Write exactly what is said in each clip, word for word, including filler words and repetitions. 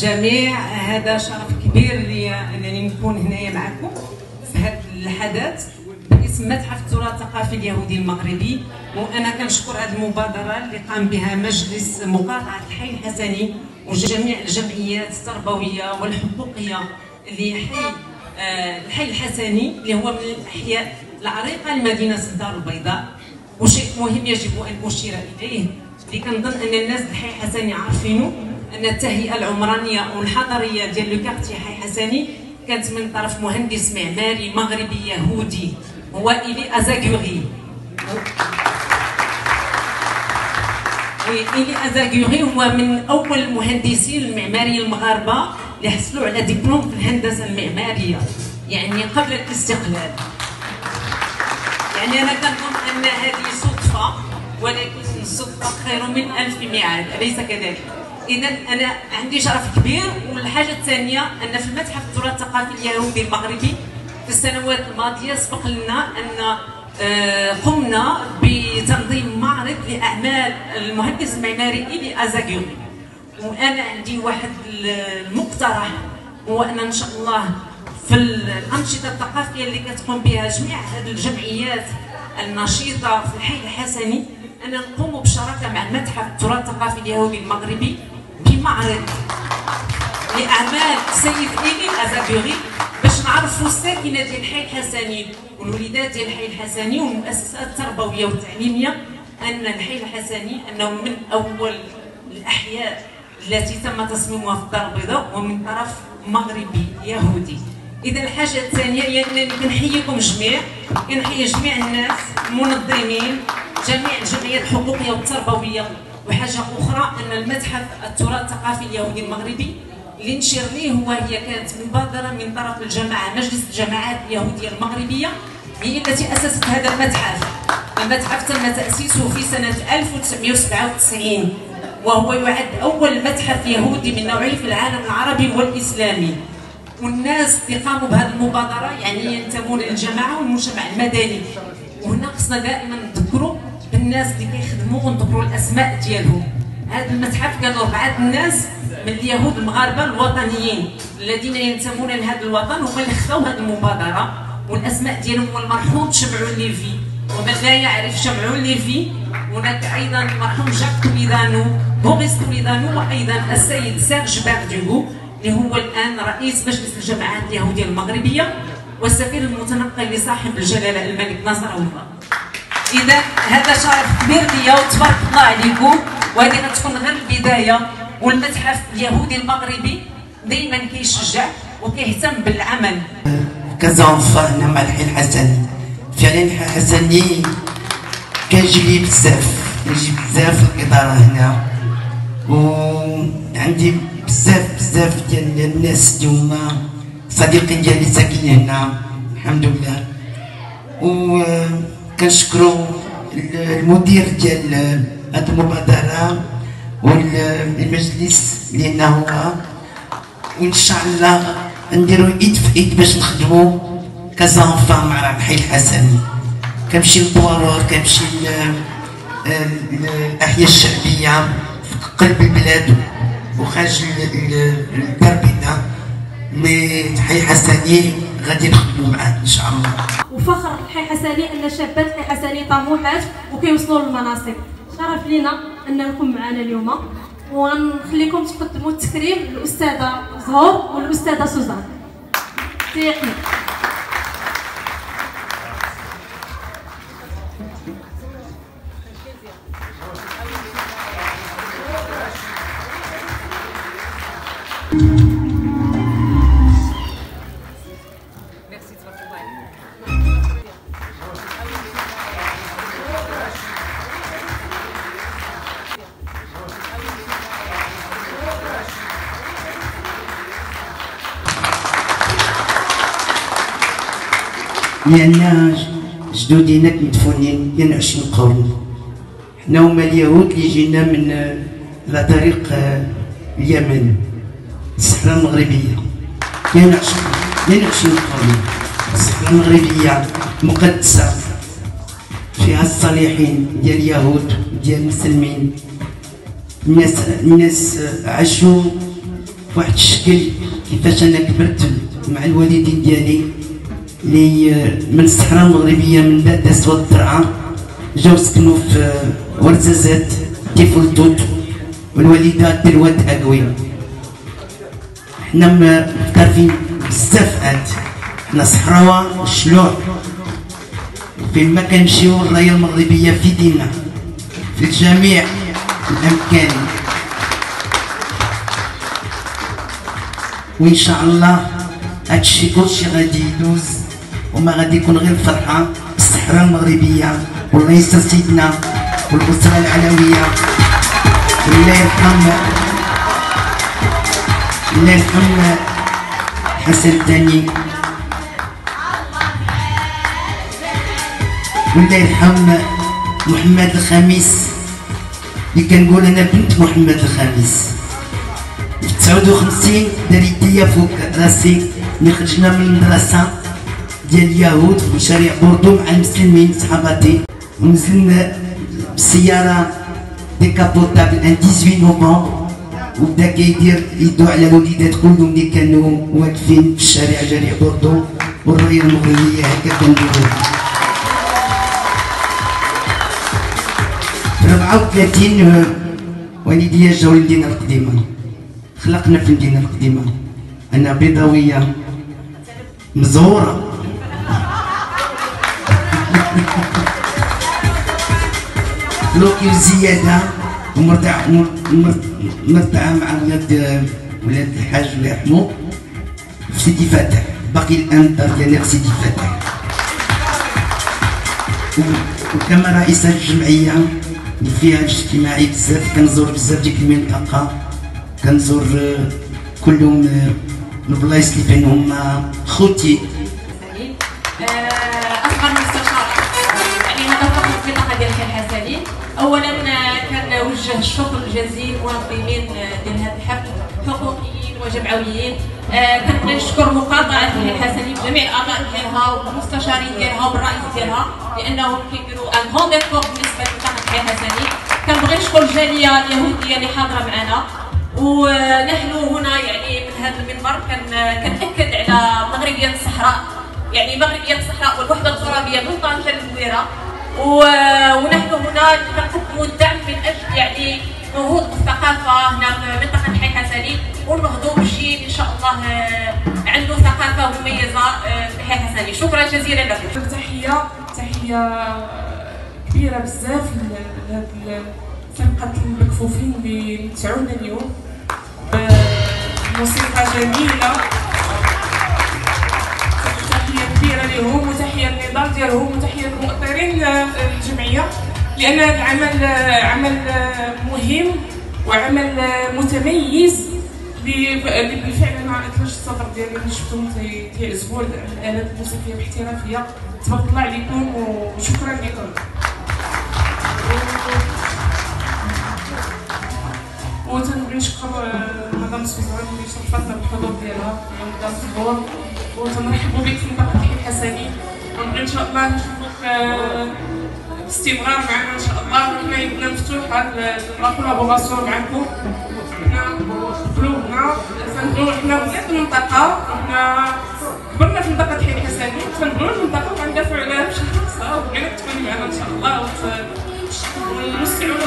الجميع، هذا شرف كبير لي انني نكون هنايا معكم في هذا الحدث باسم متحف التراث الثقافي اليهودي المغربي. وانا كنشكر هذه المبادره اللي قام بها مجلس مقاطعه الحي الحسني وجميع الجمعيات التربويه والحقوقيه لحي آه الحي الحسني اللي هو من الاحياء العريقه لمدينه الدار البيضاء. وشيء مهم يجب ان اشير اليه اللي كنظن ان الناس الحي الحسني عارفينه، ان التهيئه العمرانيه والحضريه ديال لو كارتي حي حسني كانت من طرف مهندس معماري مغربي يهودي هو إيلي أزاغوري. إيلي أزاغوري هو من أول المهندسين المعماريين المغاربة اللي حصلوا على دبلوم في الهندسة المعمارية، يعني قبل الاستقلال. يعني أنا كنظن أن هذه صدفة، ولكن الصدفة خير من ألف ميعاد، أليس كذلك؟ إذا أنا عندي شرف كبير. والحاجة الثانية أن في المتحف التراث الثقافي اليهودي المغربي في السنوات الماضية سبق لنا أن قمنا بتنظيم معرض لأعمال المهندس المعماري إيلي أزاغوري. وأنا عندي واحد المقترح، هو أن إن شاء الله في الأنشطة الثقافية اللي كتقوم بها جميع هذه الجمعيات النشيطة في الحي الحسني أن نقوم بشراكة مع المتحف التراث الثقافي اليهودي المغربي بمعرض لأعمال السيد إيلي أزاغوري باش نعرفوا الساكنة ديال الحي الحسني والوليدات ديال الحي الحسني والمؤسسات التربوية والتعليمية أن الحي الحسني أنه من أول الأحياء التي تم تصميمها في الدار البيضاء ومن طرف مغربي يهودي. إذا الحاجة الثانية هي أنني كنحييكم الجميع، كنحيي جميع الناس المنظمين، جميع الجمعيات الحقوقية والتربوية. وحاجة أخرى أن المتحف التراث الثقافي اليهودي المغربي اللي نشير ليه هو هي كانت مبادرة من طرف الجماعة مجلس الجماعات اليهودية المغربية، هي التي أسست هذا المتحف. المتحف تم تأسيسه في سنة ألف وتسعمائة وسبعة وتسعين وهو يعد أول متحف يهودي من نوعه في العالم العربي والإسلامي. والناس اللي قاموا بهذه المبادرة يعني ينتمون للجماعة والمجتمع المدني. وهنا خصنا دائما نذكروا بالناس اللي كيخدموا ونذكروا الأسماء ديالهم. هذا المتحف كانوا أربعة الناس من اليهود المغاربه الوطنيين الذين ينتمون لهذا الوطن هما اللي خداو هذه المبادره، والاسماء ديالهم هو المرحوم شمعون ليفي. ومن لا يعرف شمعون ليفي هناك ايضا المرحوم جاك توليدانو، بوريس توليدانو، وايضا السيد سيرج بارديغو اللي هو الان رئيس مجلس الجماعات اليهوديه المغربيه والسفير المتنقل لصاحب الجلاله الملك ناصر الله. اذا هذا شرف كبير ليا وتبارك الله عليكم، وهذه غتكون غير البدايه. والمتحف اليهودي المغربي دائما كيشجع وكيهتم بالعمل. كزانفا هنا مع الحي الحسني، فعلا الحي الحسني كيجي لي بزاف، كيجي بزاف الاداره هنا، وعندي بزاف بزاف ديال الناس اللي هما صديقين ديالي ساكنين هنا الحمد لله. وكنشكروا المدير ديال هذه المبادره والمجلس لأنه هو، وإن شاء الله نديرو إيد في إيد باش نخدمو كزانفا مع الحي الحسني. كنمشي للبوارور، كنمشي للأحياء الشعبية في قلب البلاد وخارج الدار البيضاء، مي الحي الحسني غادي نخدمو معاه إن شاء الله. وفخر الحي الحسني أن شابات الحي الحسني طموحات وكيوصلوا للمناصب. شرف لينا أنكم معنا اليوم، ونخليكم تقدموا التكريم للأستاذة زهور والأستاذة سوزان. تحياتنا. لأن جدودنا مدفونين ينعش القرون، حنا هما اليهود اللي جينا من على طريق اليمن الصحراء المغربية، ينعش ينعش القرون. الصحراء المغربية مقدسة فيها الصالحين ديال اليهود ديال المسلمين. الناس الناس عاشوا في واحد الشكل كيفاش انا كبرت مع الوالدين ديالي اللي من الصحراء المغربيه من بعد دازت واد الدرعا جاو سكنوا في ورزازات تيفولتوت والوالده دير واد اكوي. حنا معترفين بزاف عاد حنا صحراوه الشلوع فين ما كنمشيو الرايه المغربيه في دينا في جميع الامكان، وان شاء الله هادشي كلشي غادي يدوز وما غادي يكون غير فرحه بالصحراء المغربيه. والله يستر سيدنا والاسره العلويه الله يرحم الله يرحم حسن الثاني والله يرحم محمد الخامس اللي كنقول انا بنت محمد الخامس. في تسعة وخمسين دار يديا فوق راسي ملي خرجنا من المدرسه ديال اليهود في شارع بوردو مع المسلمين صحاباتي، ونزلنا بالسياره ديكابوتابل ان ثمانية عشر نوفمبر، وبدا كيدير يدو على الوليدات كلهم اللي كانوا واقفين في الشارع جارع بوردو والرايه المغربيه هكا كنديرو. في أربعة وثلاثين والديا جاو للمدينه القديمه، خلقنا في المدينه القديمه. انا بيضاويه مزهوره لوكي زياده ومرتع مرتعه مع ولاد ولاد الحاج الله يرحمو في سيدي فاتح. باقي الان الدار ديالي في سيدي فاتح، وكما رئيسه الجمعيه اللي فيها اجتماعي بزاف كنزور بزاف ديك المنطقه، كنزور كلهم البلايص اللي فين هما خوتي. اصغر مستشار يعني هذا فقط في المنطقه ديال الحي الحسني. اولا كنوجه الشكر الجزيل للمنظمين ديال هذا الحفل حقوقيين وجمعويين. كنبغي نشكر مقاطعه الحي الحسني بجميع الاعضاء ديالها والمستشارين ديالها والرئيس ديالها لانهم كيديروا ان غون ديفور بالنسبه لمنطقه الحي الحسني. كنبغي نشكر الجاليه اليهوديه اللي حاضره معنا، ونحن هنا يعني من هذا المنبر كنأكد على مغربيه الصحراء، يعني مغربيه الصحراء والوحده الترابيه من طنجه للبويره، ونحن هنا كنقدموا الدعم من اجل يعني نهوض بالثقافه هنا في منطقه الحي الحسني، ونهضوا بشيء ان شاء الله عنده ثقافه مميزه في الحي الحسني. شكرا جزيلا لكم. تحيه تحيه كبيره بزاف لهاد فرقه المكفوفين اللي متعونا اليوم بموسيقى جميله. تحيه كبيره لهم وتحيه للنضال ديالهم وتحيه للمؤطرين الجمعيه، لان هذا العمل عمل مهم وعمل متميز اللي بالفعل انا اطلقت الصدر ديالي اللي شفتهم تيعزفوا الالات الموسيقيه باحترافيه. تبارك الله عليكم وشكرا لكم. وتنبغي نشكر مدام سوزان اللي شرفتنا بالحضور ديالها يوم الظهور، وتنرحبوا بك في منطقه الحي الحسني، ونبغي ان شاء الله نشوفوك باستمرار معنا ان شاء الله. وحنا يدنا مفتوحه لا كولابوراسيون معكم. حنا قلوبنا تنبغيو حنا ولاد المنطقه، حنا كبرنا في منطقه الحي الحسني، تنبغيو المنطقه وغندافعوا عليها بشي خاصه، وبغينا تكوني معنا ان شاء الله ونوسعوا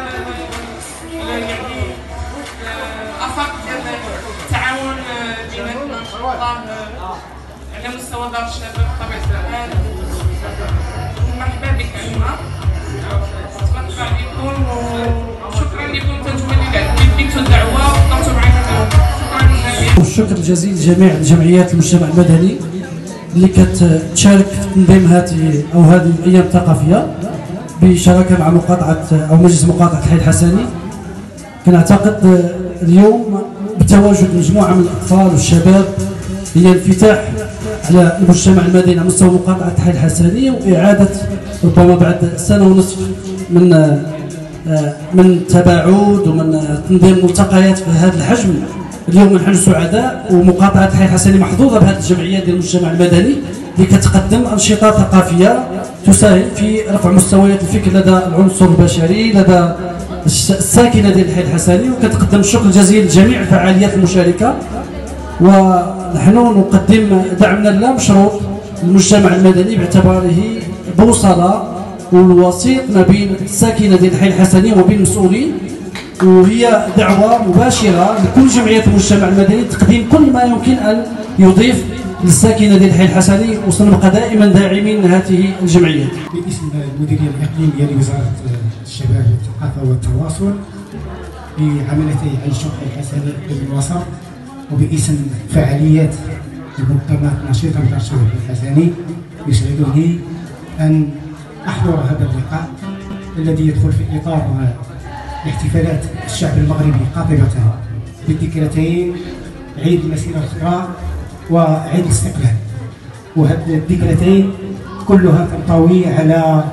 يعني افاق ديال التعاون بيناتنا ان شاء الله على مستوى دار الشباب بطبيعه الحال. مرحبا بك عندنا، تبارك عليكم وشكرا لكم. تنتمنى لكم الدعوه وطلبتوا معنا اليوم. شكرا. والشكر الجزيل لجميع جمعيات المجتمع المدني اللي كتشارك في تنظيم هذه او هذه الايام الثقافيه بشراكه مع مقاطعه او مجلس مقاطعه الحي الحسني. كنعتقد اليوم بتواجد مجموعه من الاطفال والشباب هي انفتاح على المجتمع المدني على مستوى مقاطعه الحي الحسني، واعاده ربما بعد سنه ونصف من من تباعد ومن تنظيم ملتقيات بهذا الحجم. اليوم نحن سعداء، ومقاطعه الحي الحسني محظوظه بهذه الجمعيه ديال المجتمع المدني اللي كتقدم انشطه ثقافيه تساهم في رفع مستويات الفكر لدى العنصر البشري، لدى الساكنه ديال الحي الحسني، وكتقدم الشكر الجزيل لجميع الفعاليات المشاركه. ونحن نقدم دعمنا اللامشروط للمجتمع المدني باعتباره بوصله والوسيط ما بين الساكنه ديال الحي الحسني وبين المسؤولين، وهي دعوه مباشره لكل جمعيات المجتمع المدني تقديم كل ما يمكن ان يضيف للساكنه ديال الحي الحسني، وسنبقى دائما داعمين لهذه الجمعيات. باسم المديريه الاقليميه لوزاره الشباب والثقافه والتواصل بعملتي عين شوق الحسني بالوسط، وباسم فعاليات المنظمات النشيطه من ترشيح الحسني، يسعدني ان احضر هذا اللقاء الذي يدخل في اطار احتفالات الشعب المغربي قاطبه بالذكرتين عيد المسيره الخضراء وعيد الاستقلال. وهذه الذكرتين كلها تنطوي على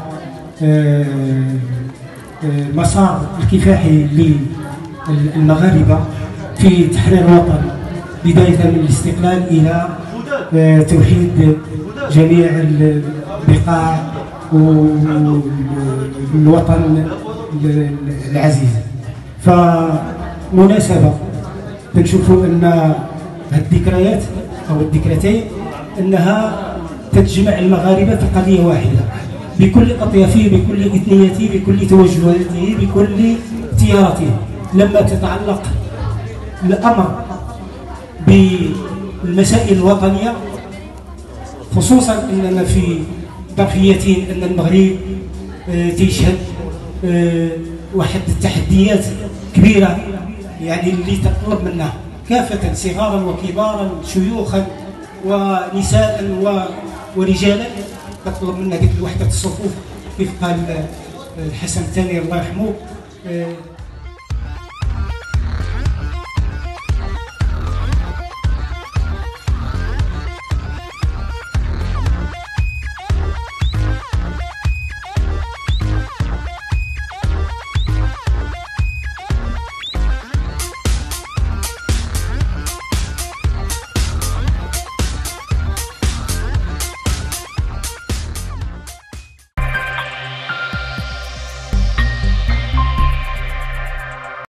مسار الكفاحي للمغاربه في تحرير الوطن، بدايه من الاستقلال الى توحيد جميع البقاع والوطن العزيز. فمناسبه تنشوفوا ان هذه الذكريات او الذكرتين انها تجمع المغاربه في قضيه واحده بكل اطيافه، بكل اثنيته، بكل توجهاته، بكل اختياراته. لما تتعلق الامر بالمسائل الوطنيه، خصوصا اننا في ظرفيتين ان المغرب تيشهد واحد التحديات كبيره، يعني اللي تطلب منا كافه صغارا وكبارا شيوخا ونساء ورجالا، تطلب منا ديك وحده الصفوف كيف قال الحسن الثاني الله يرحمه.